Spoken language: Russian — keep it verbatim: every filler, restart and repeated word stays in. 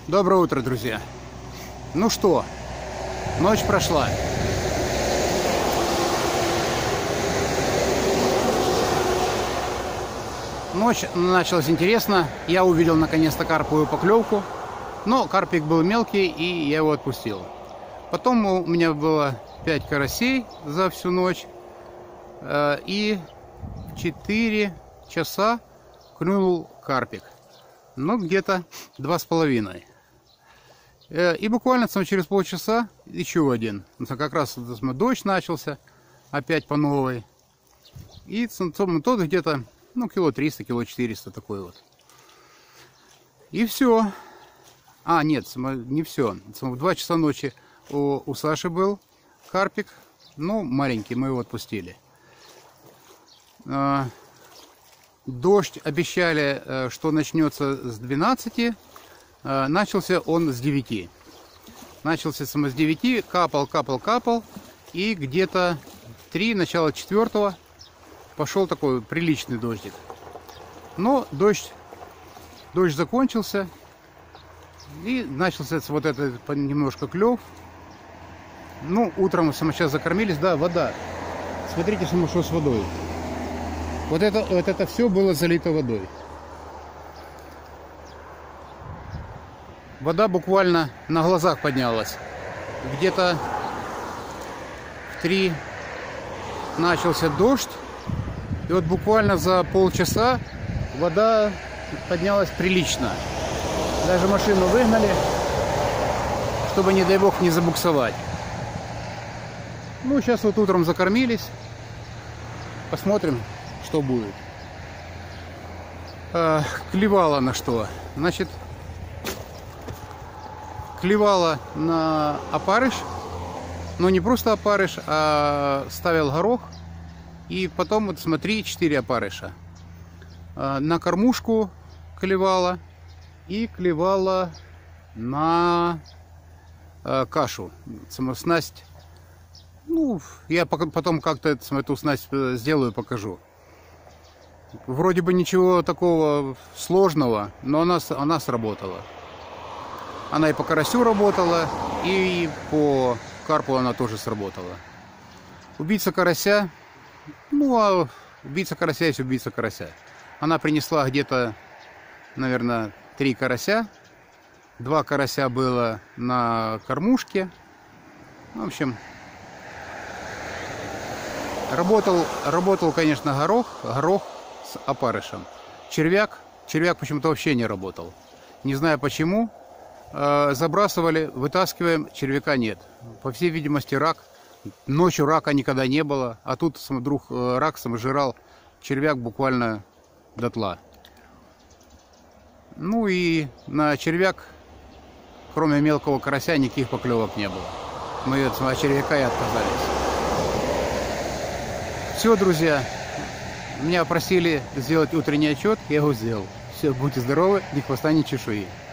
Доброе утро, друзья. Ну что, ночь прошла. Ночь началась интересно. Я увидел наконец-то карповую поклевку. Но карпик был мелкий, и я его отпустил. Потом у меня было пять карасей за всю ночь. И в четыре часа клюнул карпик. Ну, где-то два с половиной. И буквально через полчаса еще один. Как раз дождь начался. Опять по новой. И тот где-то, ну, кило триста, кило четыреста такой вот. И все. А, нет, не все. В два часа ночи у, у Саши был карпик. Ну, маленький, мы его отпустили. Дождь обещали, что начнется с двенадцати. Начался он с девяти. Начался с девяти, капал, капал, капал. И где-то три, начало четвертого пошел такой приличный дождик. Но дождь, дождь закончился. И начался вот этот немножко клев. Ну, утром мы сейчас закормились. Да, вода. Смотрите, что с водой. Вот это, вот это все было залито водой. Вода буквально на глазах поднялась. Где-то в три начался дождь. И вот буквально за полчаса вода поднялась прилично. Даже машину выгнали, чтобы, не дай бог, не забуксовать. Ну, сейчас вот утром закормились. Посмотрим, что будет. А, клевала на что? Значит, клевала на опарыш. Но не просто опарыш, а ставил горох. И потом, вот смотри, четыре опарыша. А, на кормушку клевала. И клевала на а, кашу. Снасть. Ну, я потом как-то эту снасть сделаю, покажу. Вроде бы ничего такого сложного, но она, она сработала. Она и по карасю работала, и по карпу она тоже сработала. Убийца карася, ну а убийца карася есть убийца карася. Она принесла где-то, наверное, три карася. Два карася было на кормушке. В общем, работал, работал, конечно, горох, горох с опарышем. Червяк, червяк почему-то вообще не работал. Не знаю почему. Забрасывали, вытаскиваем, червяка нет. По всей видимости, рак. Ночью рака никогда не было. А тут вдруг рак саможирал червяк буквально дотла. Ну и на червяк, кроме мелкого карася, никаких поклевок не было. Мы от червяка и отказались. Все, друзья. Меня просили сделать утренний отчет, я его сделал. Все, будьте здоровы, ни хвоста, ни чешуи.